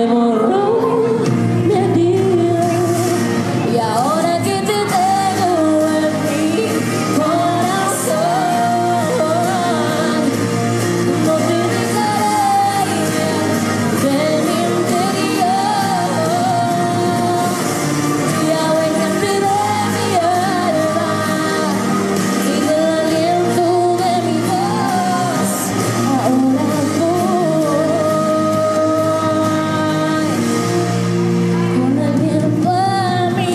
borró mi vida y ahora que te tengo en mi corazón no te dejaré de mi interior y aguacate de mi alma y del aliento de mi voz ahora con el tiempo a mi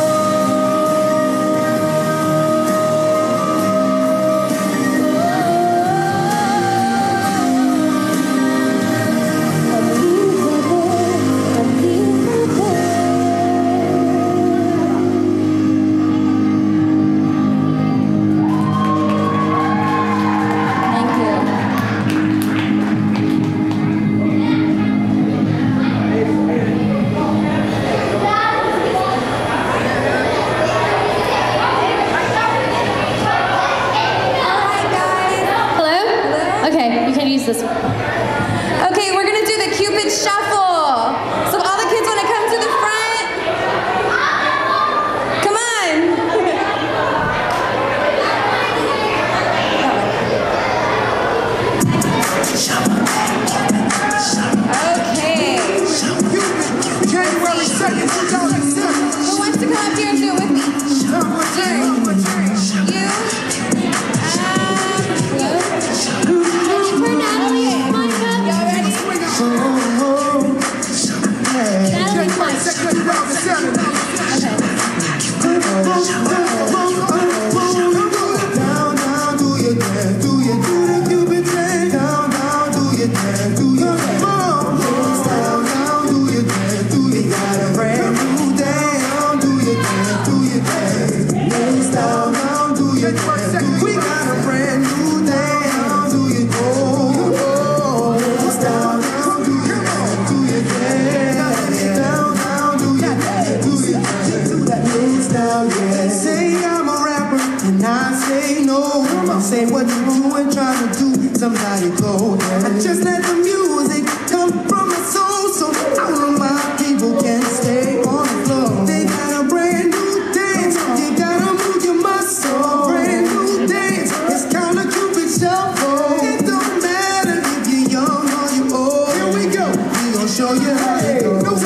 Okay, you can use this one. Okay, we're gonna do the Cupid Shuffle. So all the kids wanna come to the front? Come on. Okay. January 2nd, 2007. Who wants to come up here and do it with me? You? For Natalie, come on up. Y'all ready? Natalie, come on. We got a brand new day. Do you go? Down, down, do you down, yeah. Say I'm a rapper and I say no. I'm saying what you doing, trying to do. Somebody go there. I just let the music come from my soul, so all of my people can stay on the floor. They got a brand new dance. You gotta move your muscle. Brand new dance. It's kinda Cupid Shuffle. It don't matter if you're young or you're old. Here we go. We gon' show you how it goes. No,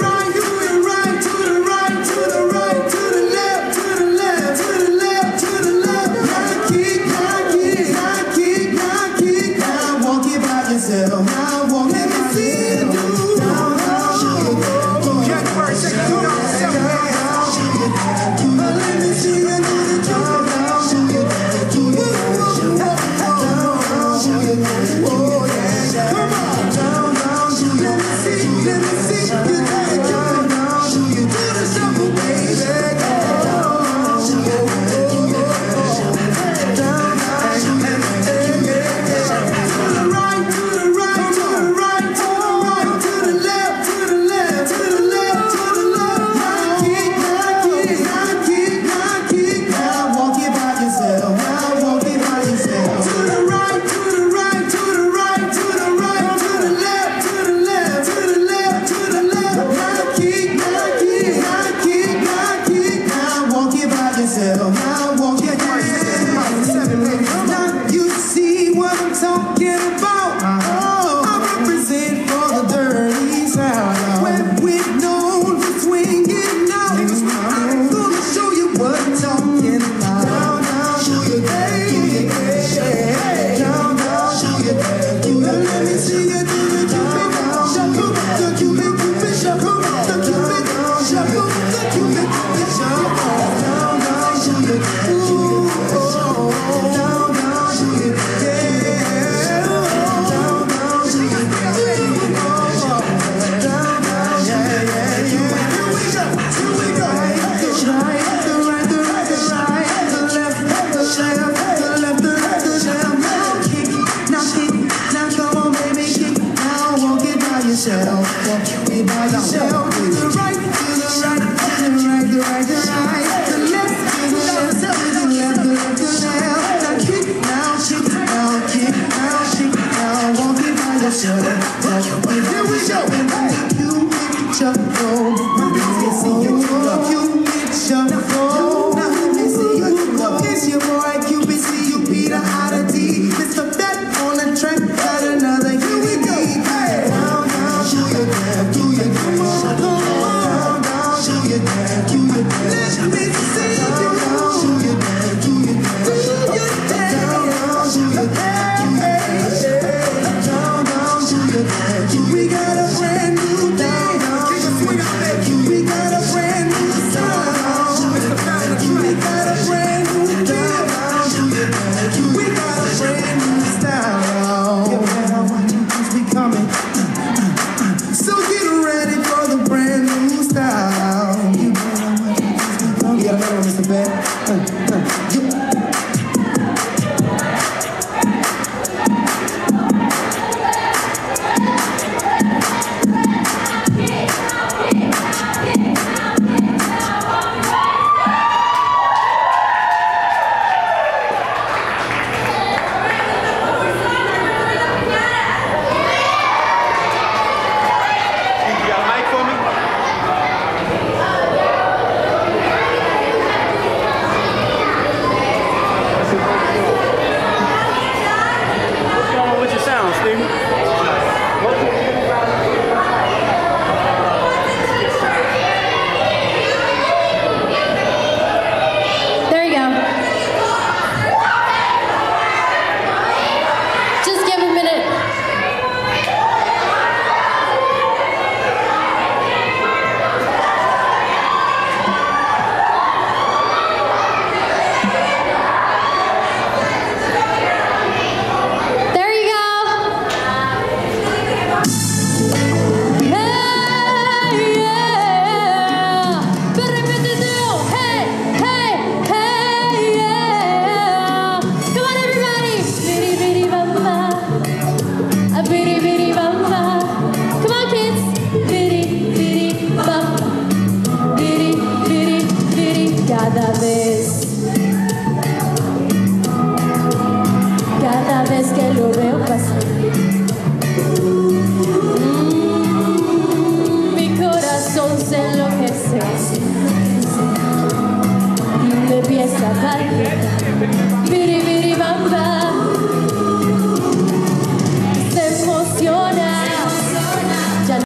now you see what I'm talking about. I represent for the dirty South, where we're known for swinging out. I'm gonna show you what I'm talking about. Down, down, do your thing. Down, down, do your thing. Let me see you do the Cupid Shuffle, the Cupid Shuffle, the Cupid Shuffle, the Cupid Shuffle. Down, down, do your thing. Walk it by yourself, to the right, to the right, to the right, to the right, to the right.